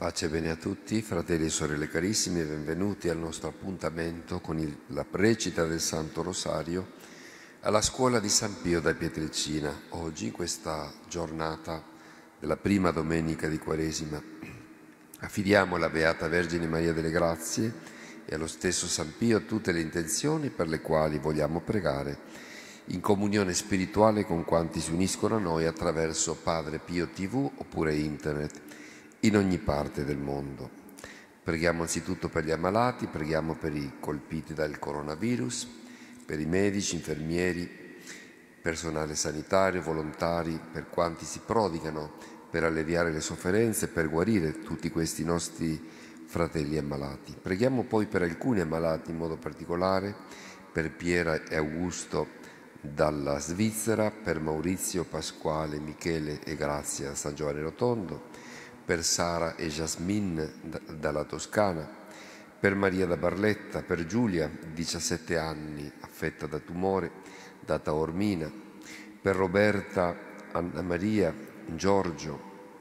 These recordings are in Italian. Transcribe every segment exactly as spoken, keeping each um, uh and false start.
Pace e bene a tutti, fratelli e sorelle carissimi, benvenuti al nostro appuntamento con il, la recita del Santo Rosario alla scuola di San Pio da Pietrelcina. Oggi, in questa giornata della prima domenica di Quaresima, affidiamo alla Beata Vergine Maria delle Grazie e allo stesso San Pio tutte le intenzioni per le quali vogliamo pregare in comunione spirituale con quanti si uniscono a noi attraverso Padre Pio tivù oppure internet in ogni parte del mondo. Preghiamo anzitutto per gli ammalati, preghiamo per i colpiti dal coronavirus, per i medici, infermieri, personale sanitario, volontari, per quanti si prodigano per alleviare le sofferenze, per guarire tutti questi nostri fratelli ammalati. Preghiamo poi per alcuni ammalati in modo particolare, per Piera e Augusto dalla Svizzera, per Maurizio, Pasquale, Michele e Grazia da San Giovanni Rotondo, per Sara e Jasmine dalla Toscana, per Maria da Barletta, per Giulia, diciassette anni, affetta da tumore, da Taormina, per Roberta, Anna Maria, Giorgio,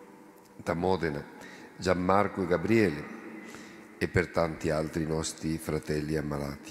da Modena, Gianmarco e Gabriele e per tanti altri nostri fratelli ammalati.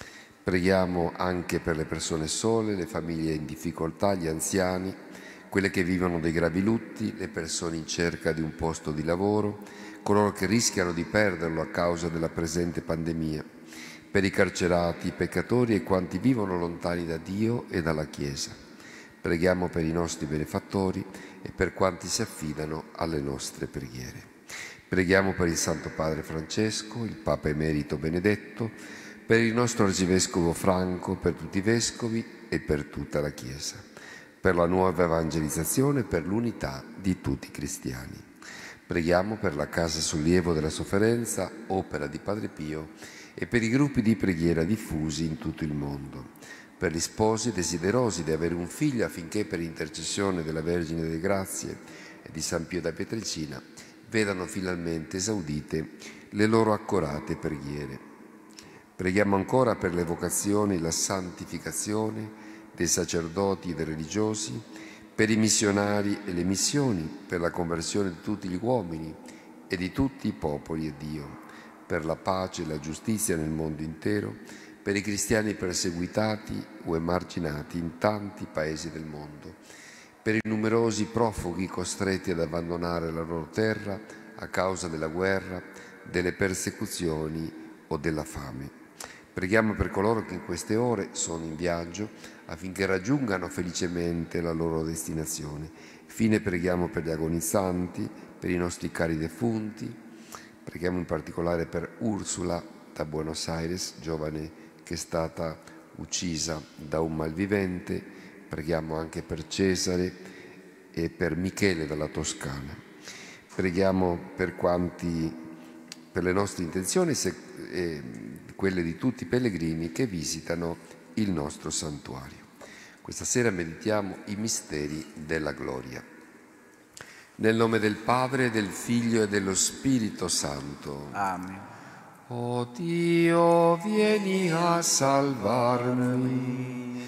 Preghiamo anche per le persone sole, le famiglie in difficoltà, gli anziani, quelle che vivono dei gravi lutti, le persone in cerca di un posto di lavoro, coloro che rischiano di perderlo a causa della presente pandemia, per i carcerati, i peccatori e quanti vivono lontani da Dio e dalla Chiesa. Preghiamo per i nostri benefattori e per quanti si affidano alle nostre preghiere. Preghiamo per il Santo Padre Francesco, il Papa Emerito Benedetto, per il nostro Arcivescovo Franco, per tutti i Vescovi e per tutta la Chiesa, per la nuova evangelizzazione, per l'unità di tutti i cristiani. Preghiamo per la Casa Sollievo della Sofferenza, opera di Padre Pio, e per i gruppi di preghiera diffusi in tutto il mondo, per gli sposi desiderosi di avere un figlio affinché per intercessione della Vergine delle Grazie e di San Pio da Pietrelcina vedano finalmente esaudite le loro accorate preghiere. Preghiamo ancora per le vocazioni e la santificazione dei sacerdoti e dei religiosi, per i missionari e le missioni, per la conversione di tutti gli uomini e di tutti i popoli e Dio, per la pace e la giustizia nel mondo intero, per i cristiani perseguitati o emarginati in tanti paesi del mondo, per i numerosi profughi costretti ad abbandonare la loro terra a causa della guerra, delle persecuzioni o della fame. Preghiamo per coloro che in queste ore sono in viaggio affinché raggiungano felicemente la loro destinazione. Infine preghiamo per gli agonizzanti, per i nostri cari defunti. Preghiamo in particolare per Ursula da Buenos Aires, giovane che è stata uccisa da un malvivente. Preghiamo anche per Cesare e per Michele dalla Toscana. Preghiamo per quanti, per le nostre intenzioni e quelle di tutti i pellegrini che visitano il nostro santuario. Questa sera meditiamo i misteri della gloria. Nel nome del Padre, del Figlio e dello Spirito Santo. Amen. O Dio, vieni a salvarmi.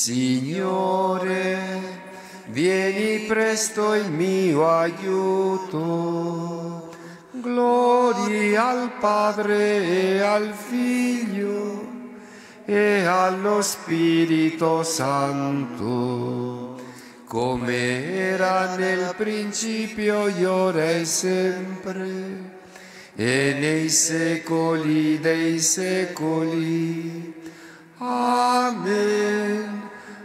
Signore, vieni presto in mio aiuto. Gloria al Padre e al Figlio e allo Spirito Santo, come era nel principio, ora e sempre, e nei secoli dei secoli. Amen.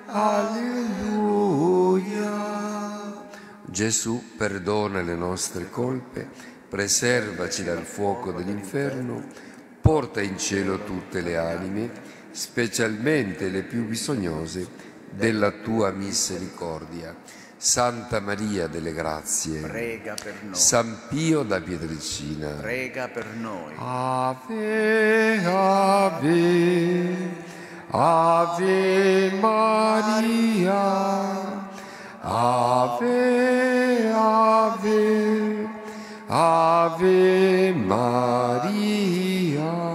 Alleluia. Gesù perdona le nostre colpe, preservaci dal fuoco dell'inferno, porta in cielo tutte le anime, specialmente le più bisognose della tua misericordia. Santa Maria delle Grazie, prega per noi. San Pio da Pietrelcina, prega per noi. Ave, Ave, Ave Maria, Ave, Ave, Ave Maria.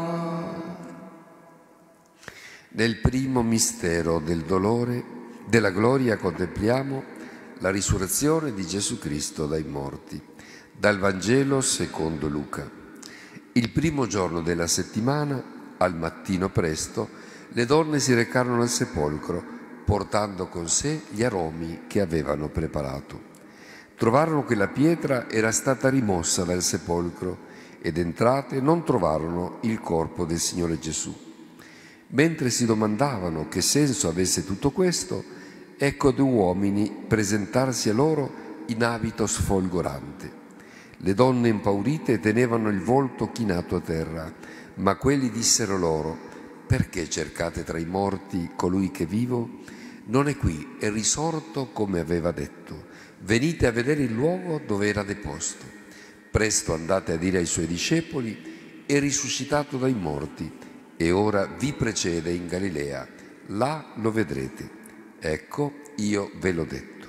Nel primo mistero del dolore, della gloria, contempliamo la risurrezione di Gesù Cristo dai morti. Dal Vangelo secondo Luca. Il primo giorno della settimana, al mattino presto, le donne si recarono al sepolcro, portando con sé gli aromi che avevano preparato. Trovarono che la pietra era stata rimossa dal sepolcro ed entrate non trovarono il corpo del Signore Gesù. Mentre si domandavano che senso avesse tutto questo, ecco due uomini presentarsi a loro in abito sfolgorante. Le donne impaurite tenevano il volto chinato a terra, ma quelli dissero loro: «Perché cercate tra i morti colui che è vivo? Non è qui, è risorto come aveva detto. Venite a vedere il luogo dove era deposto. Presto andate a dire ai suoi discepoli: è risuscitato dai morti e ora vi precede in Galilea. Là lo vedrete. Ecco, io ve l'ho detto».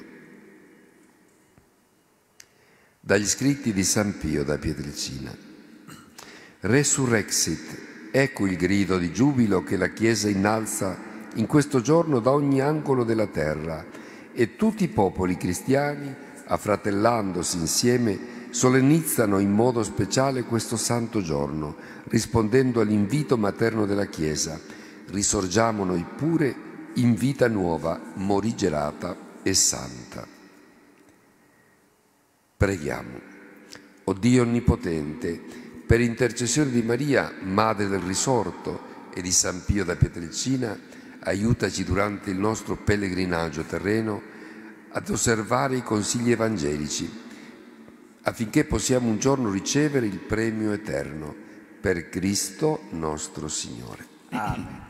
Dagli scritti di San Pio da Pietrelcina. Resurrexit, ecco il grido di giubilo che la Chiesa innalza in questo giorno da ogni angolo della terra, e tutti i popoli cristiani, affratellandosi insieme, solennizzano in modo speciale questo santo giorno, rispondendo all'invito materno della Chiesa: risorgiamo noi pure in vita nuova, morigerata e santa. Preghiamo. O Dio Onnipotente, per intercessione di Maria, Madre del Risorto, e di San Pio da Pietrelcina, aiutaci durante il nostro pellegrinaggio terreno ad osservare i consigli evangelici, affinché possiamo un giorno ricevere il premio eterno. Per Cristo nostro Signore. Amen.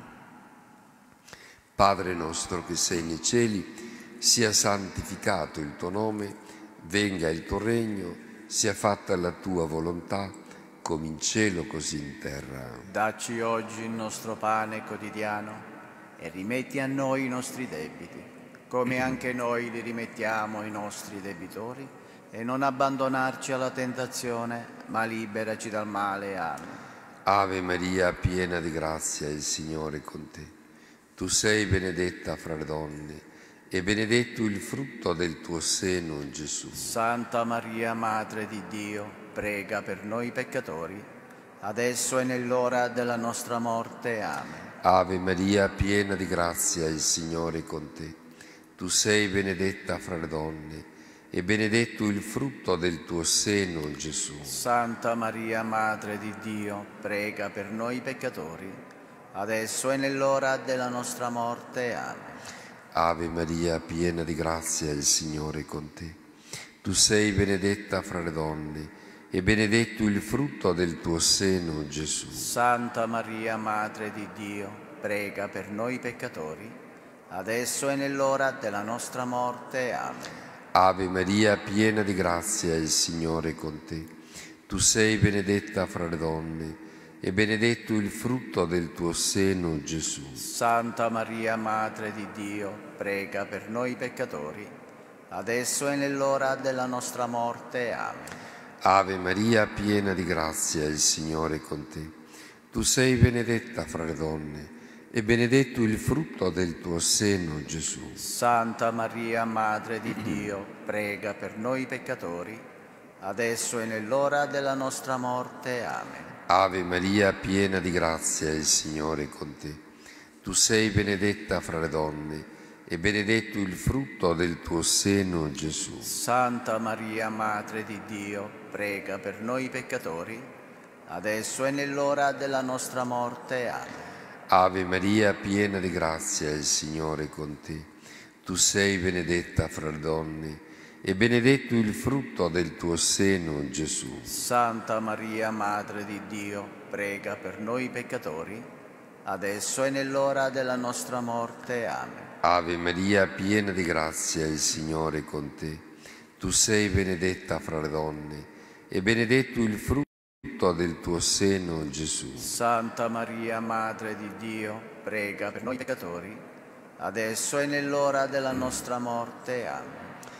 Padre nostro che sei nei cieli, sia santificato il tuo nome, venga il tuo regno, sia fatta la tua volontà, come in cielo così in terra. Dacci oggi il nostro pane quotidiano e rimetti a noi i nostri debiti, come anche noi li rimettiamo ai nostri debitori, e non abbandonarci alla tentazione, ma liberaci dal male. Amen. Ave Maria, piena di grazia, il Signore è con te. Tu sei benedetta fra le donne, e benedetto il frutto del tuo seno, Gesù. Santa Maria, Madre di Dio, prega per noi peccatori, adesso e nell'ora della nostra morte. Amen. Ave Maria, piena di grazia, il Signore è con te. Tu sei benedetta fra le donne, e benedetto il frutto del tuo seno, Gesù. Santa Maria, Madre di Dio, prega per noi peccatori, adesso e nell'ora della nostra morte. Amen. Ave Maria, piena di grazia, il Signore è con te. Tu sei benedetta fra le donne, e benedetto il frutto del tuo seno, Gesù. Santa Maria, Madre di Dio, prega per noi peccatori, adesso e nell'ora della nostra morte. Amen. Ave Maria, piena di grazia, il Signore è con te. Tu sei benedetta fra le donne, e benedetto il frutto del tuo seno, Gesù. Santa Maria, Madre di Dio, prega per noi peccatori, adesso e nell'ora della nostra morte. Amen. Ave Maria, piena di grazia, il Signore è con te. Tu sei benedetta fra le donne, e benedetto il frutto del tuo seno, Gesù. Santa Maria, Madre di Dio, prega per noi peccatori, adesso e nell'ora della nostra morte. Amen. Ave Maria, piena di grazia, il Signore è con te. Tu sei benedetta fra le donne, e benedetto il frutto del tuo seno, Gesù. Santa Maria, Madre di Dio, prega per noi peccatori, adesso e nell'ora della nostra morte. Amen. Ave Maria, piena di grazia, il Signore è con te. Tu sei benedetta fra le donne, e benedetto il frutto del tuo seno, Gesù. Santa Maria, Madre di Dio, prega per noi peccatori, adesso e nell'ora della nostra morte. Amen. Ave Maria, piena di grazia, il Signore è con te. Tu sei benedetta fra le donne, e benedetto il frutto del tuo seno, Gesù. Santa Maria, Madre di Dio, prega per noi peccatori, adesso e nell'ora della nostra morte. Amen.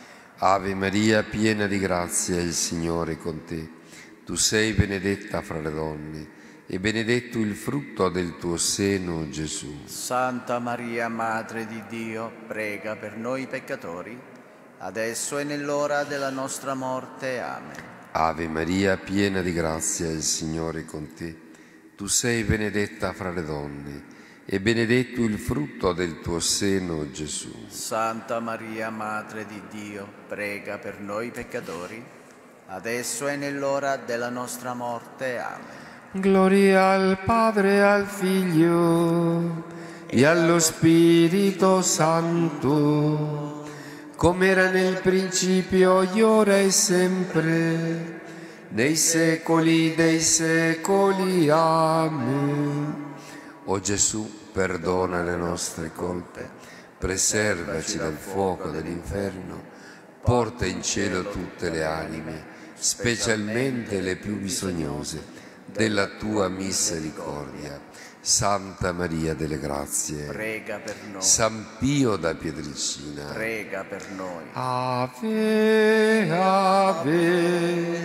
Ave Maria, piena di grazia, il Signore è con te. Tu sei benedetta fra le donne, e benedetto il frutto del tuo seno, Gesù. Santa Maria, Madre di Dio, prega per noi peccatori, adesso e nell'ora della nostra morte. Amen. Ave Maria, piena di grazia, il Signore è con te. Tu sei benedetta fra le donne, e benedetto il frutto del tuo seno, Gesù. Santa Maria, Madre di Dio, prega per noi peccatori, adesso e nell'ora della nostra morte. Amen. Gloria al Padre, al Figlio e allo Spirito Santo, come era nel principio, ora e sempre, nei secoli dei secoli. Amen. O Gesù, perdona le nostre colpe, preservaci dal fuoco dell'inferno, porta in cielo tutte le anime, specialmente le più bisognose della tua misericordia. Santa Maria delle Grazie, prega per noi. San Pio da Pietrelcina, prega per noi. Ave, Ave,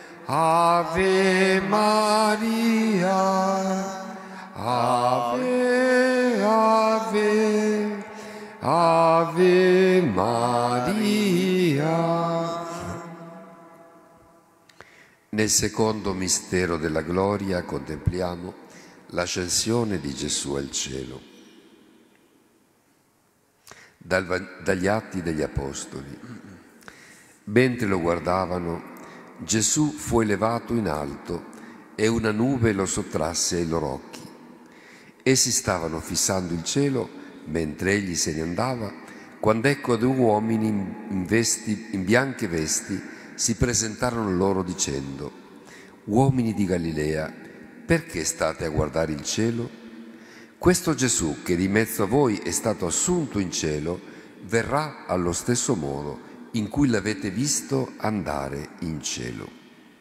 Ave Maria, Ave, Ave, Ave Maria. Nel secondo mistero della gloria contempliamo l'ascensione di Gesù al cielo. Dal, dagli Atti degli Apostoli. Mentre lo guardavano, Gesù fu elevato in alto e una nube lo sottrasse ai loro occhi. Essi stavano fissando il cielo mentre egli se ne andava, quando ecco due uomini in, vesti, in bianche vesti si presentarono loro dicendo: «Uomini di Galilea, perché state a guardare il cielo? Questo Gesù che di mezzo a voi è stato assunto in cielo verrà allo stesso modo in cui l'avete visto andare in cielo».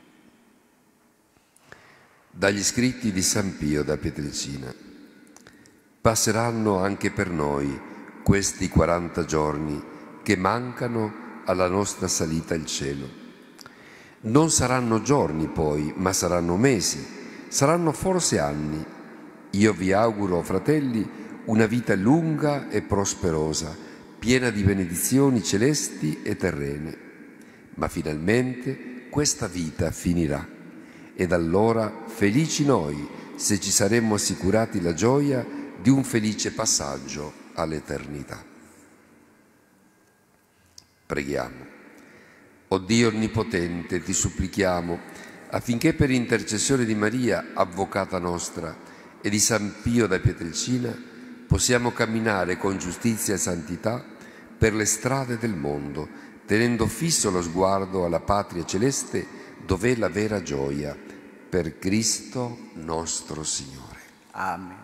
Dagli scritti di San Pio da Pietrelcina. Passeranno anche per noi questi quaranta giorni che mancano alla nostra salita al cielo. Non saranno giorni poi, ma saranno mesi, saranno forse anni. Io vi auguro, fratelli, una vita lunga e prosperosa, piena di benedizioni celesti e terrene. Ma finalmente questa vita finirà, ed allora felici noi se ci saremmo assicurati la gioia di un felice passaggio all'eternità. Preghiamo. O Dio Onnipotente, ti supplichiamo affinché per intercessione di Maria, avvocata nostra, e di San Pio da Pietrelcina, possiamo camminare con giustizia e santità per le strade del mondo, tenendo fisso lo sguardo alla patria celeste, dov'è la vera gioia, per Cristo nostro Signore. Amen.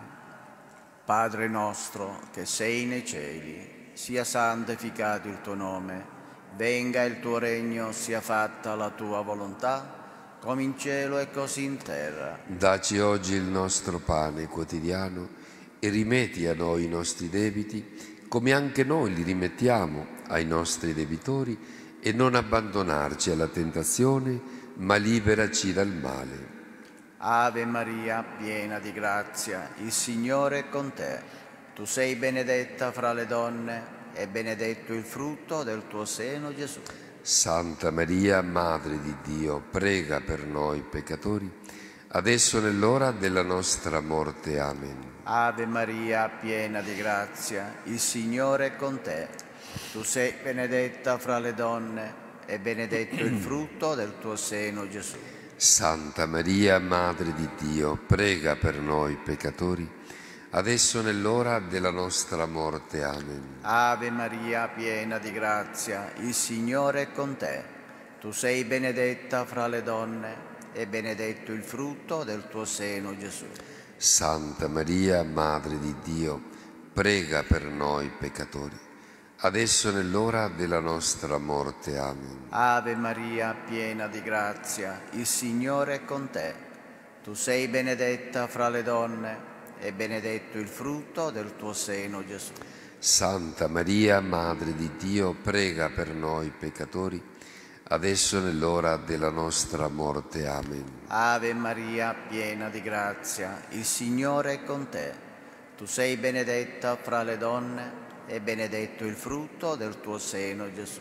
Padre nostro che sei nei cieli, sia santificato il tuo nome, venga il tuo regno, sia fatta la tua volontà, come in cielo e così in terra. Dacci oggi il nostro pane quotidiano e rimetti a noi i nostri debiti, come anche noi li rimettiamo ai nostri debitori, e non abbandonarci alla tentazione, ma liberaci dal male. Ave Maria, piena di grazia, il Signore è con te. Tu sei benedetta fra le donne e benedetto il frutto del tuo seno, Gesù. Santa Maria, Madre di Dio, prega per noi peccatori, adesso nell'ora della nostra morte. Amen. Ave Maria, piena di grazia, il Signore è con te. Tu sei benedetta fra le donne e benedetto il frutto del tuo seno, Gesù. Santa Maria, Madre di Dio, prega per noi peccatori, adesso nell'ora della nostra morte. Amen. Ave Maria, piena di grazia, il Signore è con te. Tu sei benedetta fra le donne e benedetto il frutto del tuo seno, Gesù. Santa Maria, Madre di Dio, prega per noi peccatori, adesso nell'ora della nostra morte. Amen. Ave Maria, piena di grazia, il Signore è con te. Tu sei benedetta fra le donne e benedetto il frutto del tuo seno, Gesù. Santa Maria, Madre di Dio, prega per noi peccatori, adesso nell'ora della nostra morte. Amen. Ave Maria, piena di grazia, il Signore è con te. Tu sei benedetta fra le donne e benedetto il frutto del tuo seno, Gesù.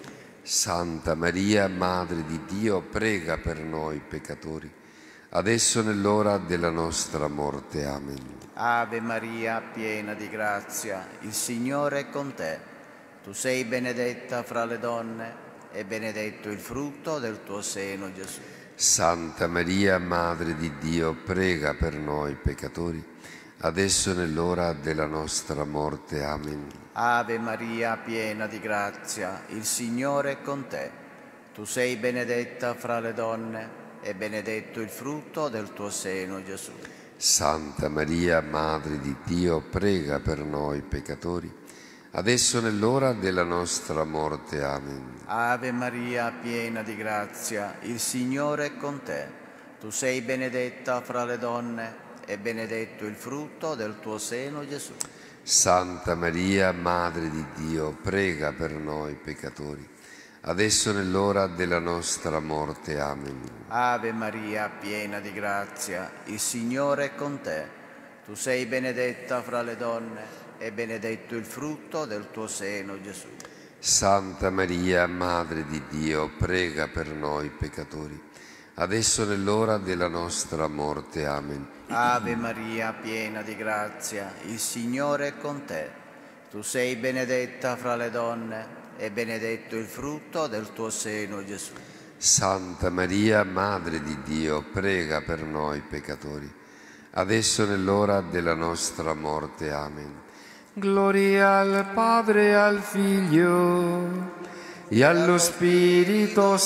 Santa Maria, Madre di Dio, prega per noi peccatori, adesso nell'ora della nostra morte. Amen. Ave Maria, piena di grazia, il Signore è con te. Tu sei benedetta fra le donne e benedetto il frutto del tuo seno, Gesù. Santa Maria, Madre di Dio, prega per noi peccatori, adesso nell'ora della nostra morte. Amen. Ave Maria, piena di grazia, il Signore è con te. Tu sei benedetta fra le donne e benedetto il frutto del tuo seno, Gesù. Santa Maria, Madre di Dio, prega per noi peccatori, adesso nell'ora della nostra morte. Amen. Ave Maria, piena di grazia, il Signore è con te. Tu sei benedetta fra le donne e benedetto il frutto del tuo seno, Gesù. Santa Maria, Madre di Dio, prega per noi peccatori, adesso nell'ora della nostra morte. Amen. Ave Maria, piena di grazia, il Signore è con te. Tu sei benedetta fra le donne e benedetto il frutto del tuo seno, Gesù. Santa Maria, Madre di Dio, prega per noi peccatori, adesso nell'ora della nostra morte. Amen. Ave Maria, piena di grazia, il Signore è con te. Tu sei benedetta fra le donne e benedetto il frutto del tuo seno, Gesù. Santa Maria, Madre di Dio, prega per noi peccatori, adesso nell'ora della nostra morte. Amen. Gloria al Padre e al Figlio e allo Spirito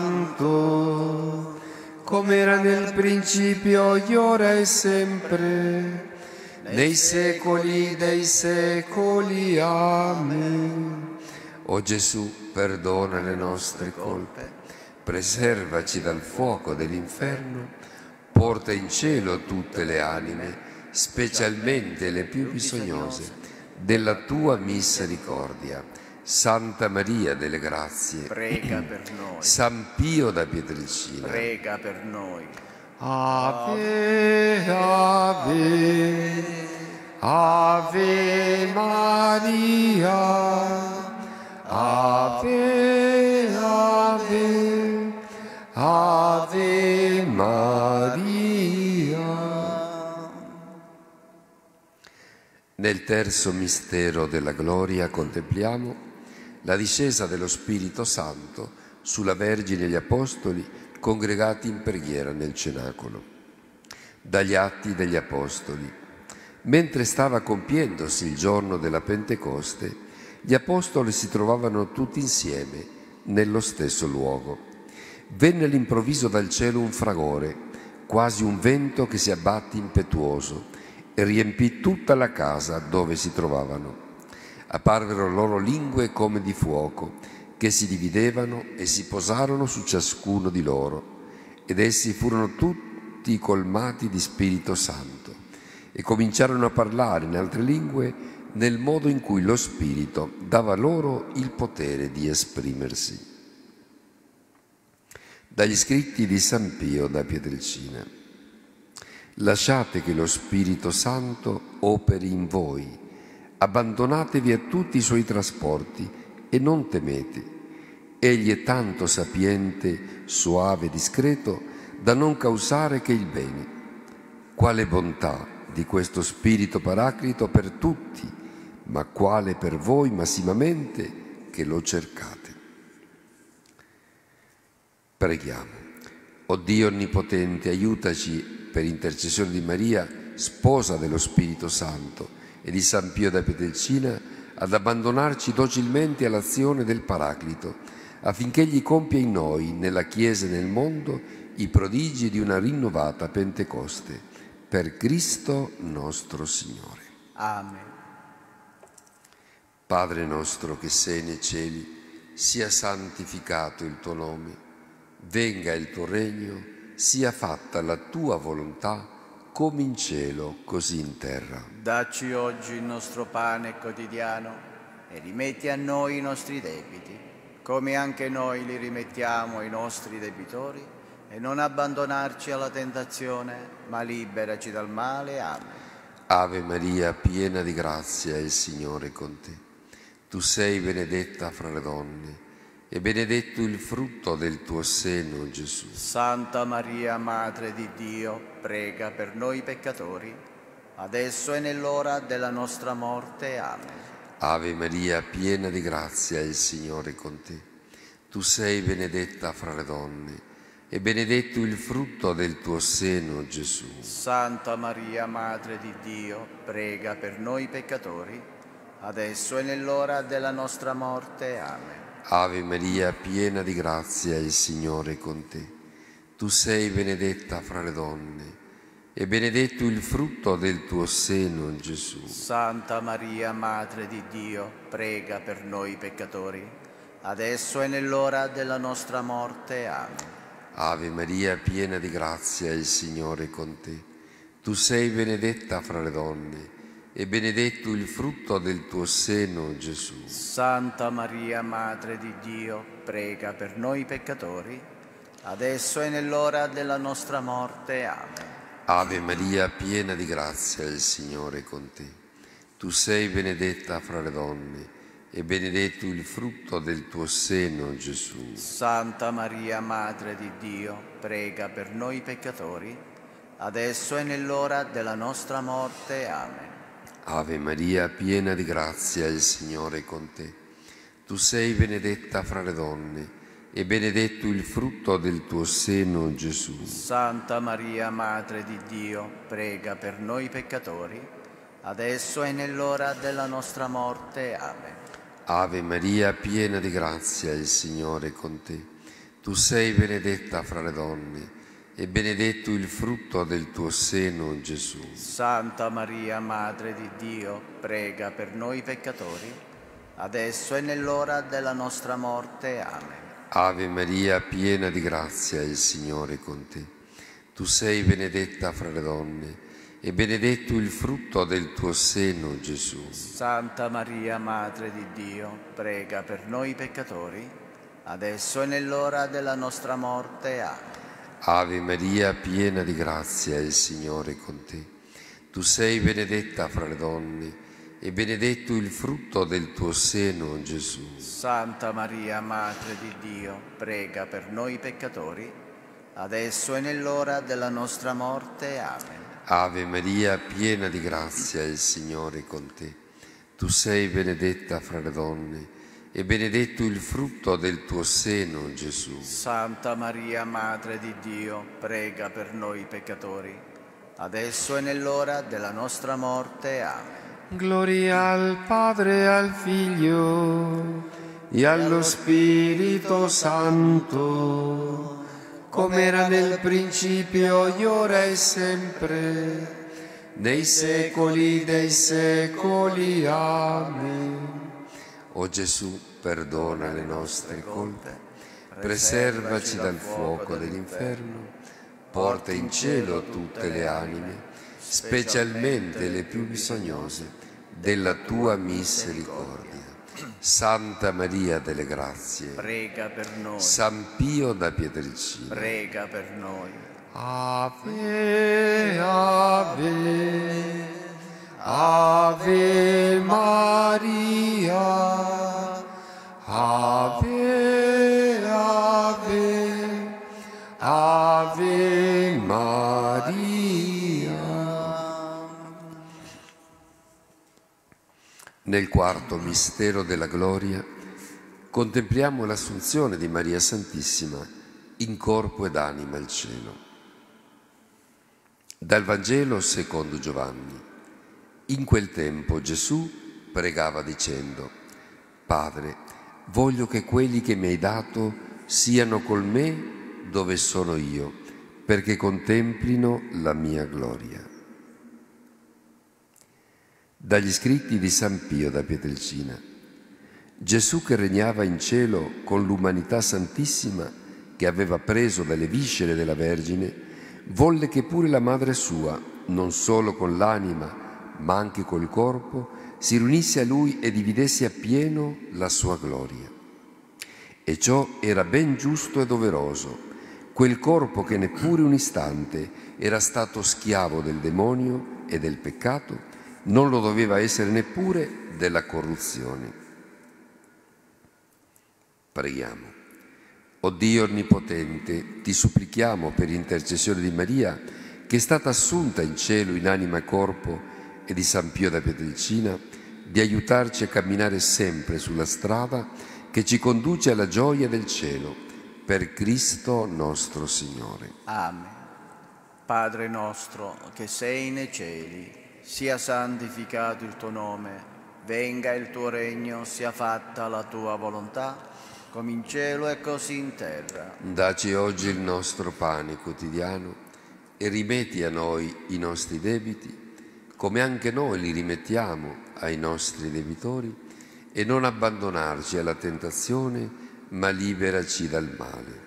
Santo, come era nel principio, ora e sempre, nei secoli dei secoli. Amen. O Gesù, perdona le nostre colpe, preservaci dal fuoco dell'inferno, porta in cielo tutte le anime, specialmente le più bisognose della tua misericordia. Santa Maria delle Grazie, Prega per noi. San Pio da Pietrelcina, Prega per noi. Ave, Ave, Ave Maria, Ave, Ave, Ave Maria. Nel terzo mistero della gloria contempliamo la discesa dello Spirito Santo sulla Vergine e gli Apostoli congregati in preghiera nel cenacolo. Dagli Atti degli Apostoli. Mentre stava compiendosi il giorno della Pentecoste, gli Apostoli si trovavano tutti insieme nello stesso luogo. Venne all'improvviso dal cielo un fragore, quasi un vento che si abbatte impetuoso, e riempì tutta la casa dove si trovavano. Apparvero loro lingue come di fuoco, che si dividevano e si posarono su ciascuno di loro, ed essi furono tutti colmati di Spirito Santo e cominciarono a parlare in altre lingue nel modo in cui lo Spirito dava loro il potere di esprimersi. Dagli scritti di San Pio da Pietrelcina. Lasciate che lo Spirito Santo operi in voi, abbandonatevi a tutti i suoi trasporti e non temete. Egli è tanto sapiente, soave e discreto da non causare che il bene. Quale bontà di questo Spirito Paraclito per tutti, ma quale per voi massimamente che lo cercate. Preghiamo. O Dio Onnipotente, aiutaci per intercessione di Maria, sposa dello Spirito Santo, e di San Pio da Pietrelcina, ad abbandonarci docilmente all'azione del Paraclito, affinché egli compia in noi, nella Chiesa e nel mondo, i prodigi di una rinnovata Pentecoste. Per Cristo nostro Signore. Amen. Padre nostro che sei nei cieli, sia santificato il tuo nome, venga il tuo regno, sia fatta la tua volontà, come in cielo, così in terra. Dacci oggi il nostro pane quotidiano e rimetti a noi i nostri debiti, come anche noi li rimettiamo ai nostri debitori, e non abbandonarci alla tentazione, ma liberaci dal male. Amen. Ave Maria, piena di grazia, il Signore è con te. Tu sei benedetta fra le donne e benedetto il frutto del tuo seno, Gesù. Santa Maria, Madre di Dio, prega per noi peccatori, adesso e nell'ora della nostra morte. Amen. Ave Maria, piena di grazia, il Signore è con te. Tu sei benedetta fra le donne, e benedetto il frutto del tuo seno, Gesù. Santa Maria, Madre di Dio, prega per noi peccatori, adesso e nell'ora della nostra morte. Amen. Ave Maria, piena di grazia, il Signore è con te. Tu sei benedetta fra le donne, e benedetto il frutto del tuo seno, Gesù. Santa Maria, Madre di Dio, prega per noi peccatori, adesso e nell'ora della nostra morte. Amen. Ave Maria, piena di grazia, il Signore è con te. Tu sei benedetta fra le donne, e benedetto il frutto del tuo seno, Gesù. Santa Maria, Madre di Dio, prega per noi peccatori, adesso e nell'ora della nostra morte. Amen. Ave Maria, piena di grazia, il Signore è con te. Tu sei benedetta fra le donne, e benedetto il frutto del tuo seno, Gesù. Santa Maria, Madre di Dio, prega per noi peccatori, adesso e nell'ora della nostra morte. Amen. Ave Maria, piena di grazia, il Signore è con te. Tu sei benedetta fra le donne, e benedetto il frutto del tuo seno, Gesù. Santa Maria, Madre di Dio, prega per noi peccatori, adesso e nell'ora della nostra morte. Amen. Ave Maria, piena di grazia, il Signore è con te. Tu sei benedetta fra le donne, e benedetto il frutto del tuo seno, Gesù. Santa Maria, Madre di Dio, prega per noi peccatori, adesso e nell'ora della nostra morte. Amen. Ave Maria, piena di grazia, il Signore è con te. Tu sei benedetta fra le donne, e benedetto il frutto del tuo seno, Gesù. Santa Maria, Madre di Dio, prega per noi peccatori, adesso e nell'ora della nostra morte. Amen. Ave Maria, piena di grazia, il Signore è con te. Tu sei benedetta fra le donne, e benedetto il frutto del tuo seno, Gesù. Santa Maria, Madre di Dio, prega per noi peccatori, adesso e nell'ora della nostra morte. Amen. Ave Maria, piena di grazia, il Signore è con te. Tu sei benedetta fra le donne, e benedetto il frutto del tuo seno, Gesù. Santa Maria, Madre di Dio, prega per noi peccatori, adesso e nell'ora della nostra morte. Amen. Gloria al Padre e al Figlio e allo Spirito Santo, come era nel principio, e ora e sempre, nei secoli dei secoli. Amen. O Gesù, perdona le nostre colpe, preservaci dal fuoco dell'inferno, porta in cielo tutte le anime, specialmente le più bisognose della tua misericordia. Santa Maria delle Grazie, Prega per noi. San Pio da Pietrelcina, Prega per noi. Ave, Ave, Ave Maria, Ave, Ave, Ave Maria. Nel quarto mistero della gloria contempliamo l'assunzione di Maria Santissima in corpo ed anima al cielo. Dal Vangelo secondo Giovanni. In quel tempo Gesù pregava dicendo: Padre, voglio che quelli che mi hai dato siano col me dove sono io, perché contemplino la mia gloria. Dagli scritti di San Pio da Pietrelcina. Gesù, che regnava in cielo con l'umanità santissima che aveva preso dalle viscere della Vergine, volle che pure la madre sua, non solo con l'anima ma anche col corpo, si riunisse a lui e dividesse appieno la sua gloria. E ciò era ben giusto e doveroso, quel corpo che neppure un istante era stato schiavo del demonio e del peccato, non lo doveva essere neppure della corruzione. Preghiamo. O Dio Onnipotente, ti supplichiamo per intercessione di Maria, che è stata assunta in cielo in anima e corpo, e di San Pio da Pietrelcina, di aiutarci a camminare sempre sulla strada che ci conduce alla gioia del cielo, per Cristo nostro Signore. Amen. Padre nostro che sei nei cieli, sia santificato il tuo nome, venga il tuo regno, sia fatta la tua volontà, come in cielo e così in terra. Daci oggi il nostro pane quotidiano e rimetti a noi i nostri debiti, come anche noi li rimettiamo ai nostri debitori, e non abbandonarci alla tentazione, ma liberaci dal male.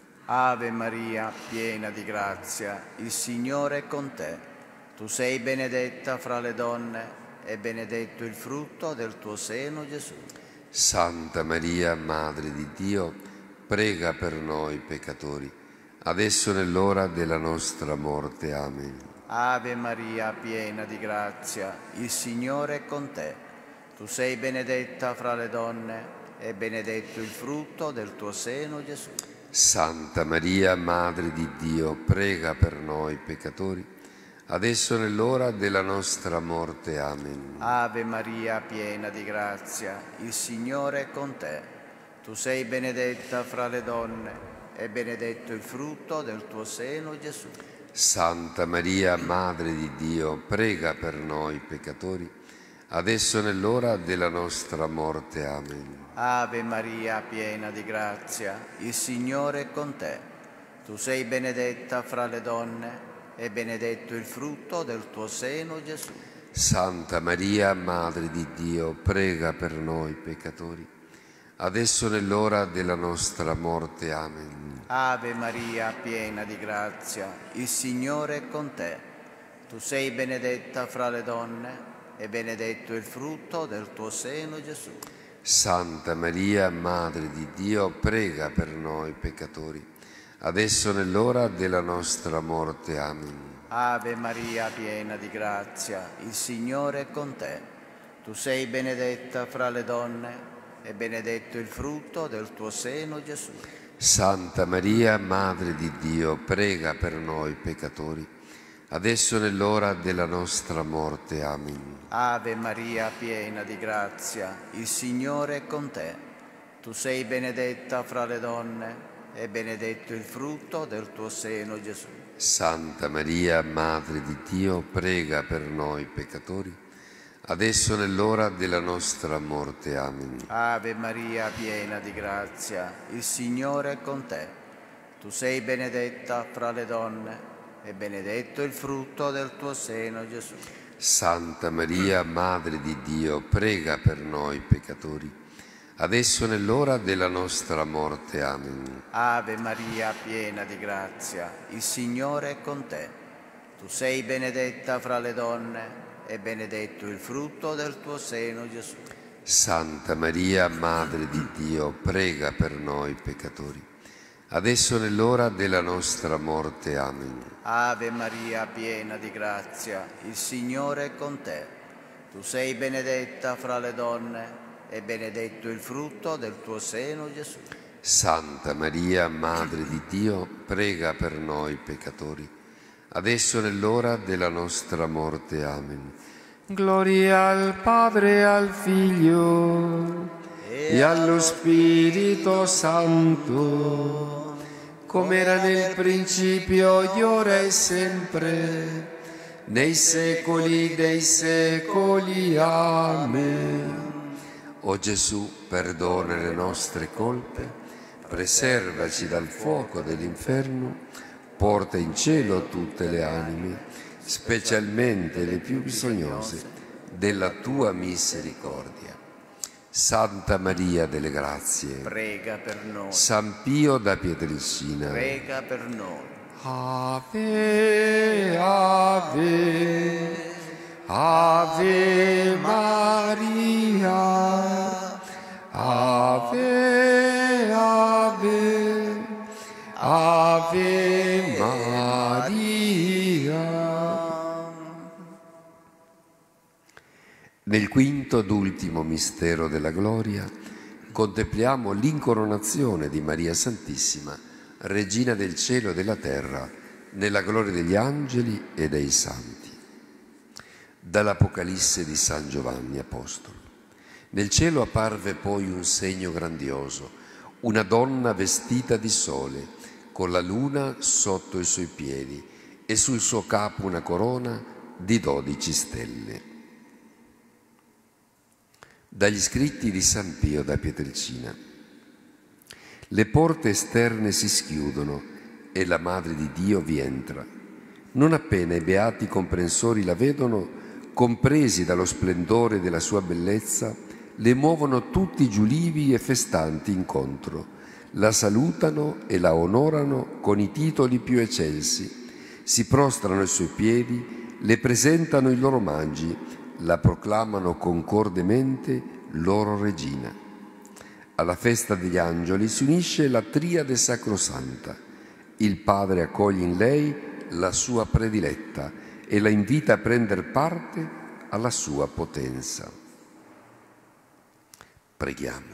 Ave Maria, piena di grazia, il Signore è con te. Tu sei benedetta fra le donne, e benedetto il frutto del tuo seno, Gesù. Santa Maria, Madre di Dio, prega per noi peccatori, adesso nell'ora della nostra morte. Amen. Ave Maria, piena di grazia, il Signore è con te. Tu sei benedetta fra le donne, e benedetto il frutto del tuo seno, Gesù. Santa Maria, Madre di Dio, prega per noi peccatori, adesso nell'ora della nostra morte. Amen. Ave Maria, piena di grazia, il Signore è con te. Tu sei benedetta fra le donne, e benedetto il frutto del tuo seno, Gesù. Santa Maria, Madre di Dio, prega per noi peccatori, adesso nell'ora della nostra morte. Amen. Ave Maria, piena di grazia, il Signore è con te. Tu sei benedetta fra le donne, e benedetto il frutto del tuo seno, Gesù. Santa Maria, Madre di Dio, prega per noi peccatori, adesso nell'ora della nostra morte. Amen. Ave Maria, piena di grazia, il Signore è con te. Tu sei benedetta fra le donne, e benedetto il frutto del tuo seno, Gesù. Santa Maria, Madre di Dio, prega per noi peccatori, adesso nell'ora della nostra morte. Amen. Ave Maria, piena di grazia, il Signore è con te. Tu sei benedetta fra le donne, e benedetto il frutto del tuo seno, Gesù. Santa Maria, Madre di Dio, prega per noi peccatori, adesso nell'ora della nostra morte. Amen. Ave Maria, piena di grazia, il Signore è con te. Tu sei benedetta fra le donne, e benedetto il frutto del tuo seno, Gesù. Santa Maria, Madre di Dio, prega per noi peccatori, adesso nell'ora della nostra morte. Amen. Ave Maria, piena di grazia, il Signore è con te. Tu sei benedetta fra le donne, e benedetto il frutto del tuo seno, Gesù. Santa Maria, Madre di Dio, prega per noi peccatori, adesso nell'ora della nostra morte. Amen. Ave Maria, piena di grazia, il Signore è con te. Tu sei benedetta fra le donne, e benedetto il frutto del tuo seno, Gesù. Santa Maria, Madre di Dio, prega per noi peccatori, adesso nell'ora della nostra morte. Amen. Ave Maria, piena di grazia, il Signore è con te. Tu sei benedetta fra le donne, e benedetto il frutto del tuo seno, Gesù. Santa Maria, Madre di Dio, prega per noi peccatori, adesso nell'ora della nostra morte. Amen. Gloria al Padre, al Figlio e allo Spirito Santo, come era nel principio, e ora e sempre, nei secoli dei secoli. Amen. O Gesù, perdona le nostre colpe, preservaci dal fuoco dell'inferno, porta in cielo tutte le anime, specialmente le più bisognose della tua misericordia. Santa Maria delle Grazie, Prega per noi. San Pio da Pietrelcina, Prega per noi. Ave, Ave, Ave Maria, Ave, Ave, Ave Maria. Nel quinto ed ultimo mistero della gloria contempliamo l'incoronazione di Maria Santissima, Regina del cielo e della terra, nella gloria degli angeli e dei santi. Dall'Apocalisse di San Giovanni Apostolo. Nel cielo apparve poi un segno grandioso, una donna vestita di sole, con la luna sotto i suoi piedi e sul suo capo una corona di dodici stelle. Dagli scritti di San Pio da Pietrelcina. Le porte esterne si schiudono e la Madre di Dio vi entra. Non appena i beati comprensori la vedono, compresi dallo splendore della sua bellezza, le muovono tutti giulivi e festanti incontro, la salutano e la onorano con i titoli più eccelsi, si prostrano ai suoi piedi, le presentano i loro omaggi, la proclamano concordemente loro regina. Alla festa degli angeli si unisce la triade sacrosanta. Il Padre accoglie in lei la sua prediletta e la invita a prendere parte alla sua potenza. Preghiamo.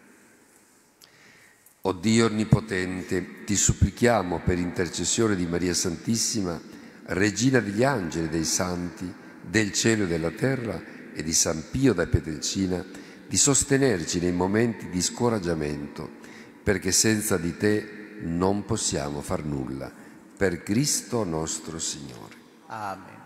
O Dio Onnipotente, ti supplichiamo per intercessione di Maria Santissima, Regina degli angeli e dei santi, del cielo e della terra, e di San Pio da Pietrelcina, di sostenerci nei momenti di scoraggiamento, perché senza di te non possiamo far nulla. Per Cristo nostro Signore. Amen.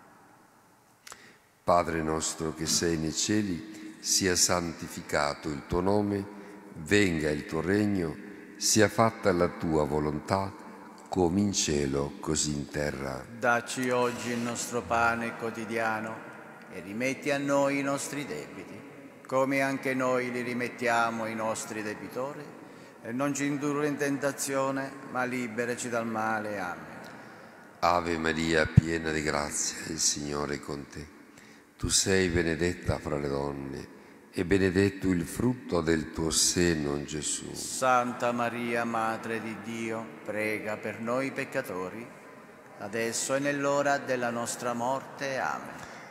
Padre nostro che sei nei cieli, sia santificato il tuo nome, venga il tuo regno, sia fatta la tua volontà, come in cielo, così in terra. Dacci oggi il nostro pane quotidiano e rimetti a noi i nostri debiti, come anche noi li rimettiamo ai nostri debitori, e non ci indurre in tentazione, ma liberaci dal male. Amen. Ave Maria, piena di grazia, il Signore è con te. Tu sei benedetta fra le donne, e benedetto il frutto del tuo seno, Gesù. Santa Maria, Madre di Dio, prega per noi peccatori, adesso e nell'ora della nostra morte. Amen.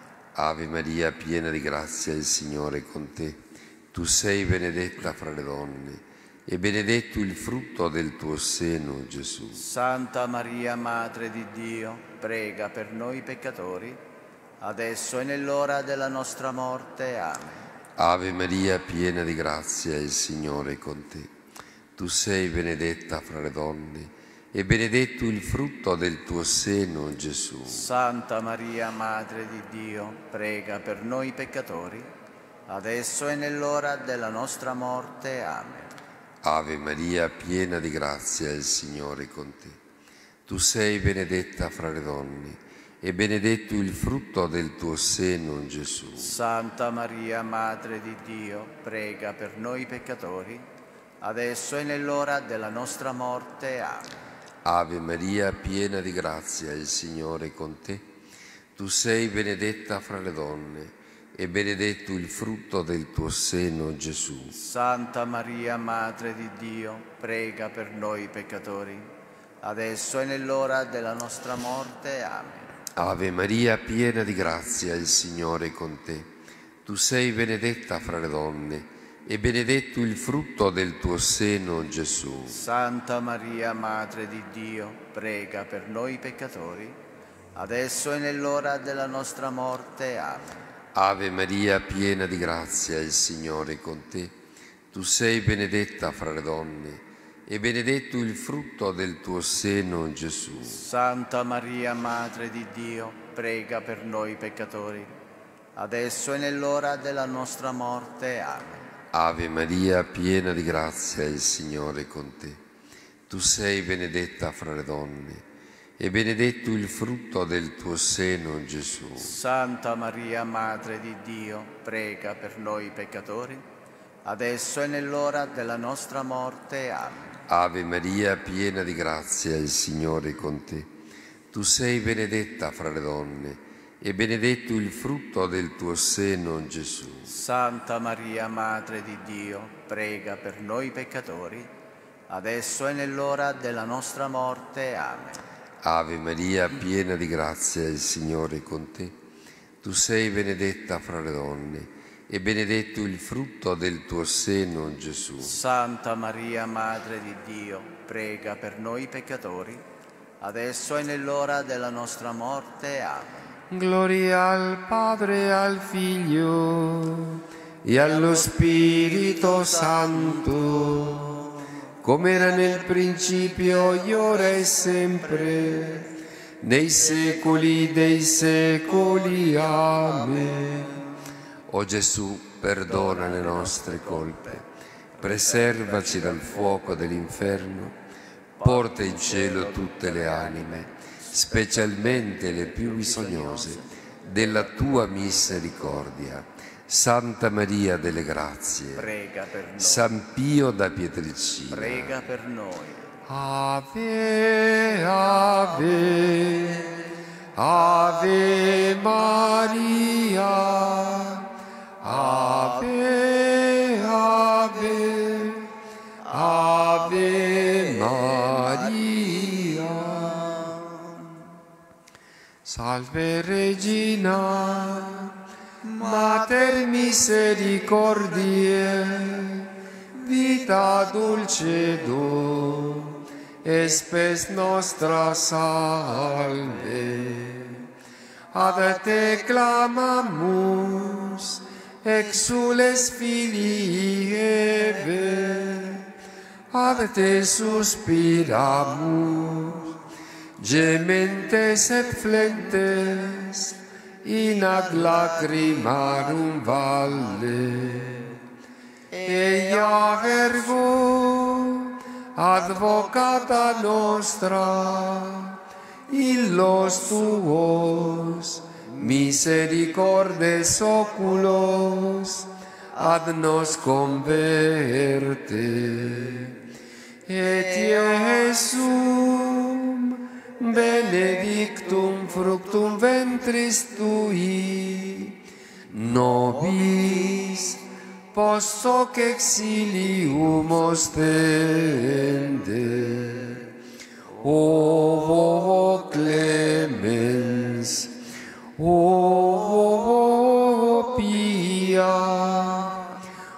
Ave Maria, piena di grazia, il Signore è con te. Tu sei benedetta fra le donne, e benedetto il frutto del tuo seno, Gesù. Santa Maria, Madre di Dio, prega per noi peccatori, adesso e nell'ora della nostra morte. Amen. Ave Maria, piena di grazia, il Signore è con te. Tu sei benedetta fra le donne, e benedetto il frutto del tuo seno, Gesù. Santa Maria, Madre di Dio, prega per noi peccatori, adesso e nell'ora della nostra morte. Amen. Ave Maria, piena di grazia, il Signore è con te. Tu sei benedetta fra le donne, e benedetto il frutto del tuo seno, Gesù. Santa Maria, Madre di Dio, prega per noi peccatori, adesso e nell'ora della nostra morte. Amen. Ave Maria, piena di grazia, il Signore è con te. Tu sei benedetta fra le donne, e benedetto il frutto del tuo seno, Gesù. Santa Maria, Madre di Dio, prega per noi peccatori, adesso e nell'ora della nostra morte. Amen. Ave Maria, piena di grazia, il Signore è con te. Tu sei benedetta fra le donne, e benedetto il frutto del tuo seno, Gesù. Santa Maria, Madre di Dio, prega per noi peccatori, adesso e nell'ora della nostra morte. Amen. Ave Maria, piena di grazia, il Signore è con te. Tu sei benedetta fra le donne, e benedetto il frutto del tuo seno, Gesù. Santa Maria, Madre di Dio, prega per noi peccatori, adesso e nell'ora della nostra morte. Amen. Ave Maria, piena di grazia, il Signore è con te. Tu sei benedetta fra le donne, e benedetto il frutto del tuo seno, Gesù. Santa Maria, Madre di Dio, prega per noi peccatori, adesso e nell'ora della nostra morte. Amen. Ave Maria, piena di grazia, il Signore è con te. Tu sei benedetta fra le donne, e benedetto il frutto del tuo seno, Gesù. Santa Maria, Madre di Dio, prega per noi peccatori, adesso e nell'ora della nostra morte. Amen. Ave Maria, piena di grazia, il Signore è con te. Tu sei benedetta fra le donne, e benedetto il frutto del tuo seno, Gesù. Santa Maria, Madre di Dio, prega per noi peccatori, adesso e nell'ora della nostra morte. Amen. Gloria al Padre, al Figlio e allo Spirito Santo, come era nel principio, e ora e sempre, nei secoli dei secoli. Amen. O Gesù, perdona le nostre colpe, preservaci dal fuoco dell'inferno, porta in cielo tutte le anime, specialmente le più bisognose della tua misericordia. Santa Maria delle Grazie, Prega per noi. San Pio da Pietrelcina, Prega per noi. Ave, Ave, Ave Maria, Ave, Ave, Ave Maria. Salve Regina, Mater misericordiae, vita dulcedo, et spes nostra salve. Ad te clamamus, exules filii Eve, ad te suspiramus, gementes et flentes, in ad lacrimarum valle. Eia ergo, advocata nostra, illos tuos, misericordes oculos, ad nos converte. Et Iesum, benedictum fructum ventris tui, nobis post hoc exilium ostende. O clemens, o pia,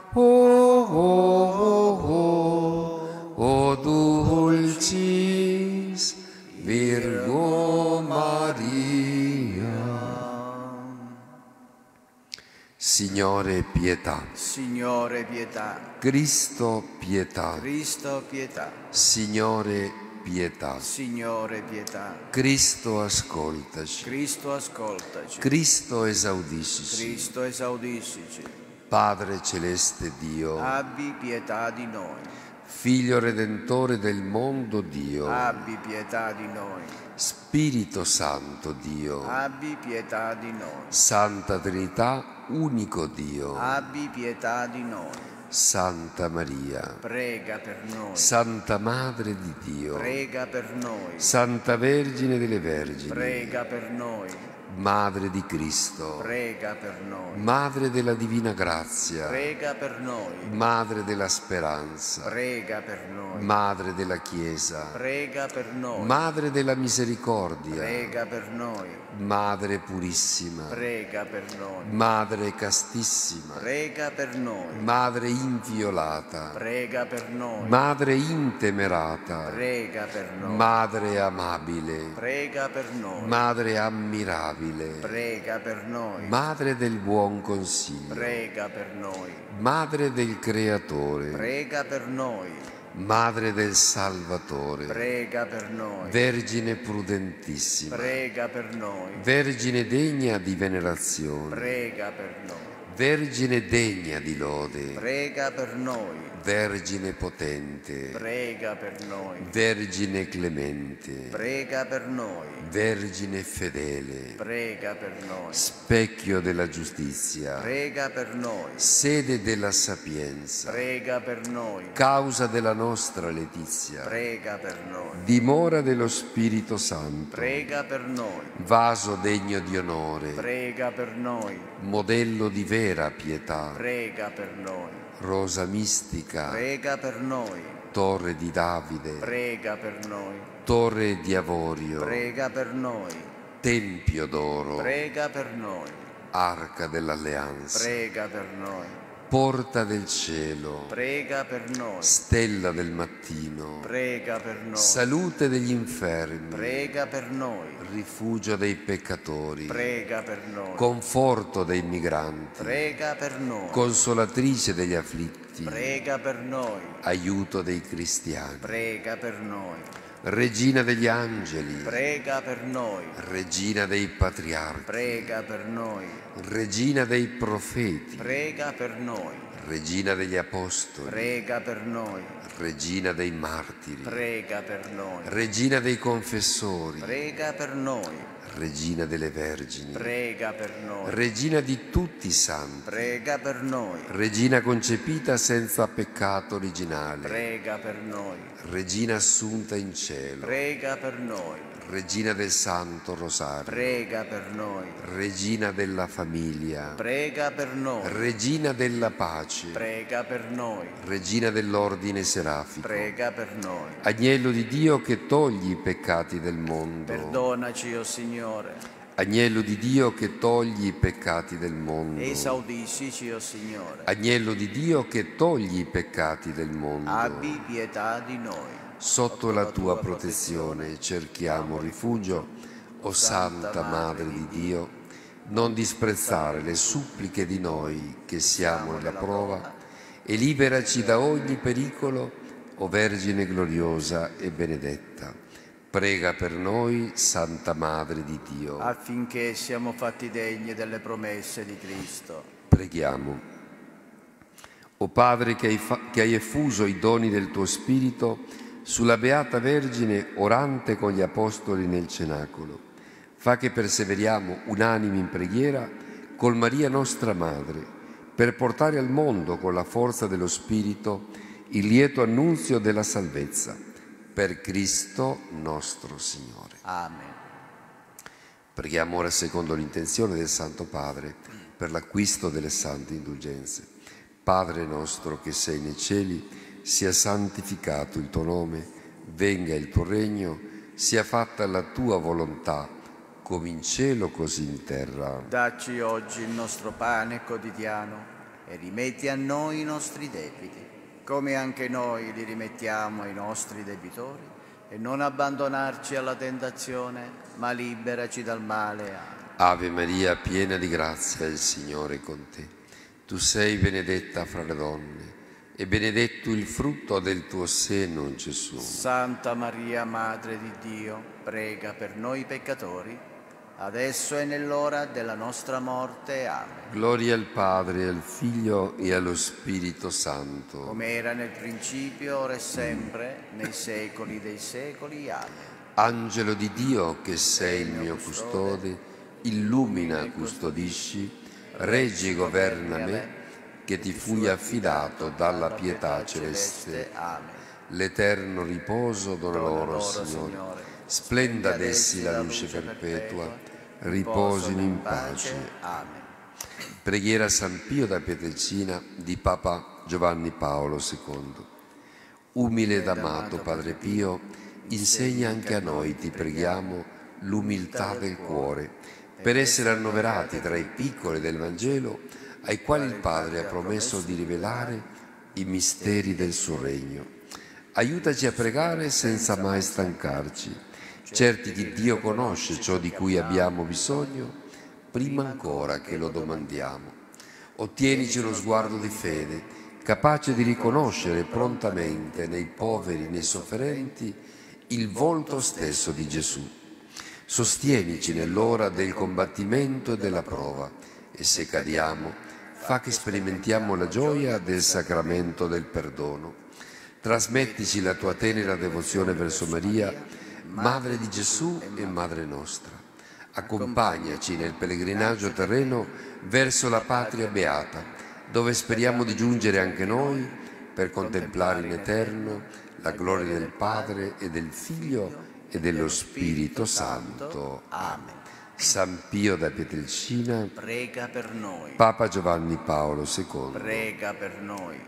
o dulcis Virgo Maria. Signore, pietà. Signore, pietà. Cristo, pietà. Cristo, pietà. Signore, pietà. Signore, pietà. Cristo, ascoltaci. Cristo, ascoltaci. Cristo, esaudiscici. Cristo, esaudiscici. Padre celeste Dio, Abbi pietà di noi. Figlio redentore del mondo Dio, Abbi pietà di noi. Spirito Santo Dio, Abbi pietà di noi. Santa Trinità, unico Dio, Abbi pietà di noi. Santa Maria, Prega per noi. Santa Madre di Dio, Prega per noi. Santa Vergine delle Vergini, Prega per noi. Madre di Cristo, Prega per noi. Madre della Divina Grazia, Prega per noi. Madre della Speranza, Prega per noi. Madre della Chiesa, Prega per noi. Madre della Misericordia, Prega per noi. Madre purissima, Prega per noi. Madre castissima, Prega per noi. Madre inviolata, Prega per noi. Madre intemerata, Prega per noi. Madre amabile, Prega per noi. Madre ammirabile, Prega per noi. Madre del buon consiglio, Prega per noi. Madre del Creatore, Prega per noi. Madre del Salvatore, Prega per noi. Vergine prudentissima, Prega per noi. Vergine degna di venerazione, Prega per noi. Vergine degna di lode, Prega per noi. Vergine potente, Prega per noi. Vergine clemente, Prega per noi. Vergine fedele, Prega per noi. specchio della giustizia, Prega per noi. sede della sapienza, Prega per noi. causa della nostra letizia, Prega per noi. dimora dello Spirito Santo, Prega per noi. vaso degno di onore, Prega per noi. modello di vera pietà, Prega per noi. rosa mistica, Prega per noi. torre di Davide, Prega per noi. torre di avorio, Prega per noi. tempio d'oro, Prega per noi. Arca dell'Alleanza, prega per noi. Porta del cielo, Prega per noi. Stella del mattino, Prega per noi. Salute degli infermi, Prega per noi. Rifugio dei peccatori, Prega per noi. Conforto dei migranti, Prega per noi. Consolatrice degli afflitti, Prega per noi. Aiuto dei cristiani, Prega per noi. Regina degli angeli, Prega per noi. Regina dei patriarchi, Prega per noi. Regina dei profeti, Prega per noi. Regina degli apostoli, Prega per noi. Regina dei martiri, Prega per noi. Regina dei confessori, Prega per noi. Regina delle vergini, Prega per noi. Regina di tutti i santi, Prega per noi. Regina concepita senza peccato originale, Prega per noi. Regina assunta in cielo, Prega per noi. Regina del Santo Rosario, Prega per noi. Regina della famiglia, Prega per noi. Regina della pace, Prega per noi. Regina dell'ordine serafico, Prega per noi. Agnello di Dio che togli i peccati del mondo, Perdonaci, o Signore. Agnello di Dio che togli i peccati del mondo, Esaudiscici, o Signore. Agnello di Dio che togli i peccati del mondo, Abbi pietà di noi. sotto la tua protezione cerchiamo rifugio, o Santa Madre di Dio, non disprezzare le suppliche di noi che siamo nella prova e liberaci da ogni pericolo, o Vergine gloriosa e benedetta. Prega per noi, Santa Madre di Dio. Affinché siamo fatti degni delle promesse di Cristo. Preghiamo. O Padre che hai, fa- che hai effuso i doni del tuo Spirito sulla Beata Vergine orante con gli Apostoli nel cenacolo, fa che perseveriamo unanimi in preghiera col Maria nostra Madre, per portare al mondo con la forza dello Spirito il lieto annunzio della salvezza. Per Cristo nostro Signore. Amen. Preghiamo ora secondo l'intenzione del Santo Padre per l'acquisto delle sante indulgenze. Padre nostro che sei nei cieli, sia santificato il tuo nome, venga il tuo regno, sia fatta la tua volontà, come in cielo così in terra. Dacci oggi il nostro pane quotidiano e rimetti a noi i nostri debiti, come anche noi li rimettiamo ai nostri debitori, e non abbandonarci alla tentazione, ma liberaci dal male. Ave Maria, piena di grazia, il Signore è con te. Tu sei benedetta fra le donne, e benedetto il frutto del tuo seno, Gesù. Santa Maria, Madre di Dio, prega per noi peccatori, adesso e nell'ora della nostra morte. Amen. Gloria al Padre, al Figlio e allo Spirito Santo. Come era nel principio, ora e sempre, nei secoli dei secoli. Amen. Angelo di Dio, che sei il mio custode, illumina, custodisci, reggi e governa me, che ti fui affidato dalla pietà celeste. Amen. L'eterno riposo dona loro, Signore. Splenda ad essi la luce perpetua, riposino in pace. Amen. Preghiera a San Pio da Pietrelcina di Papa Giovanni Paolo secondo. Umile ed amato Padre Pio, insegna anche a noi, ti preghiamo, l'umiltà del cuore, per essere annoverati tra i piccoli del Vangelo, ai quali il Padre ha promesso di rivelare i misteri del suo regno. Aiutaci a pregare senza mai stancarci, certi che Dio conosce ciò di cui abbiamo bisogno, prima ancora che lo domandiamo. Ottienici lo sguardo di fede, capace di riconoscere prontamente nei poveri, nei sofferenti, il volto stesso di Gesù. Sostienici nell'ora del combattimento e della prova, e se cadiamo, fa che sperimentiamo la gioia del sacramento del perdono. Trasmettici la tua tenera devozione verso Maria, Madre di Gesù e Madre nostra. Accompagnaci nel pellegrinaggio terreno verso la patria beata, dove speriamo di giungere anche noi per contemplare in eterno la gloria del Padre e del Figlio e dello Spirito Santo. Amen. San Pio da Pietrelcina, Prega per noi. Papa Giovanni Paolo secondo. Prega per noi.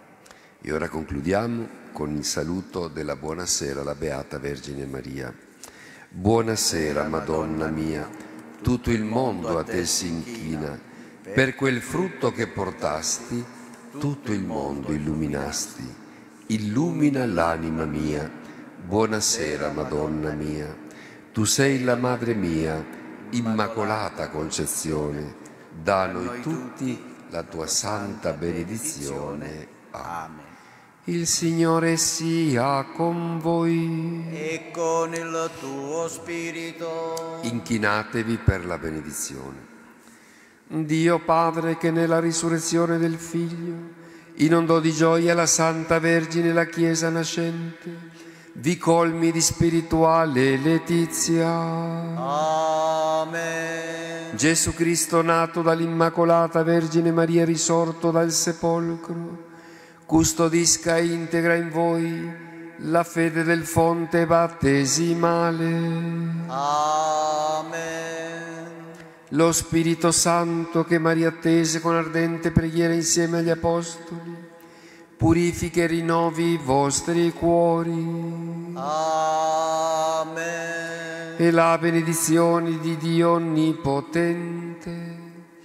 E ora concludiamo con il saluto della buonasera alla Beata Vergine Maria. Buonasera, Madonna mia, tutto il mondo a te si inchina. Per quel frutto che portasti, tutto il mondo illuminasti. Illumina l'anima mia. Buonasera, Madonna mia. Tu sei la Madre mia, Immacolata Concezione. Da noi tutti la tua santa benedizione. Amen. Il Signore sia con voi. E con il tuo spirito. Inchinatevi per la benedizione. Dio Padre, che nella risurrezione del Figlio inondò di gioia la Santa Vergine e la Chiesa nascente, vi colmi di spirituale letizia. Amen. Gesù Cristo, nato dall'Immacolata Vergine Maria, risorto dal sepolcro, custodisca e integra in voi la fede del fonte battesimale. Amen. Lo Spirito Santo, che Maria attese con ardente preghiera insieme agli Apostoli, purifichi e rinnovi i vostri cuori. Amen. E la benedizione di Dio Onnipotente,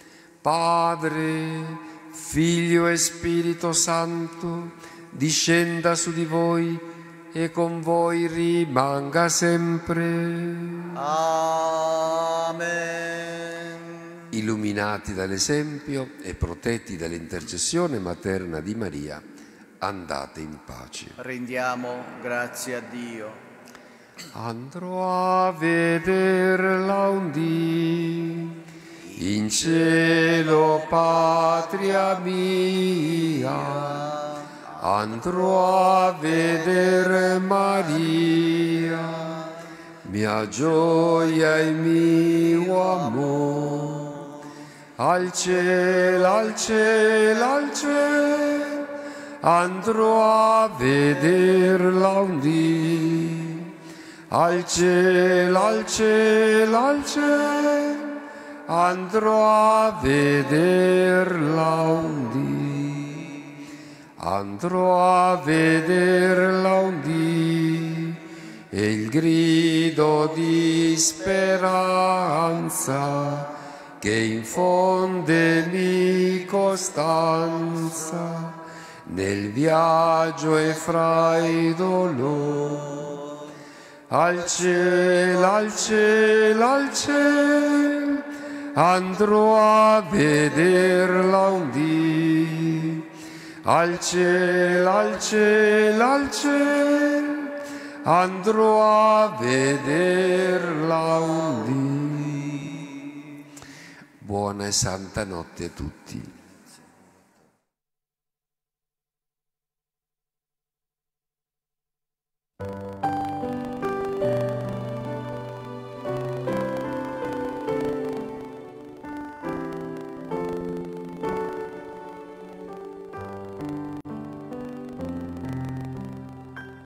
Padre, Figlio e Spirito Santo, discenda su di voi e con voi rimanga sempre. Amen. Illuminati dall'esempio e protetti dall'intercessione materna di Maria, andate in pace. Rendiamo grazie a Dio. Andrò a vederla un dì in cielo, patria mia. Andrò a vedere Maria, mia gioia e mio amore. Al cielo, al cielo, al cielo, andrò a vederla un dì. Al cielo, al cielo, al cielo, andrò a vederla un dì. Andrò a vederla un dì. E il grido di speranza che infonde costanza nel viaggio e fra i dolori. Al cielo, al cielo, al cielo, andrò a vederla un dì. Al cielo, al cielo, al cielo, andrò a vederla un dì. Buona e santa notte a tutti.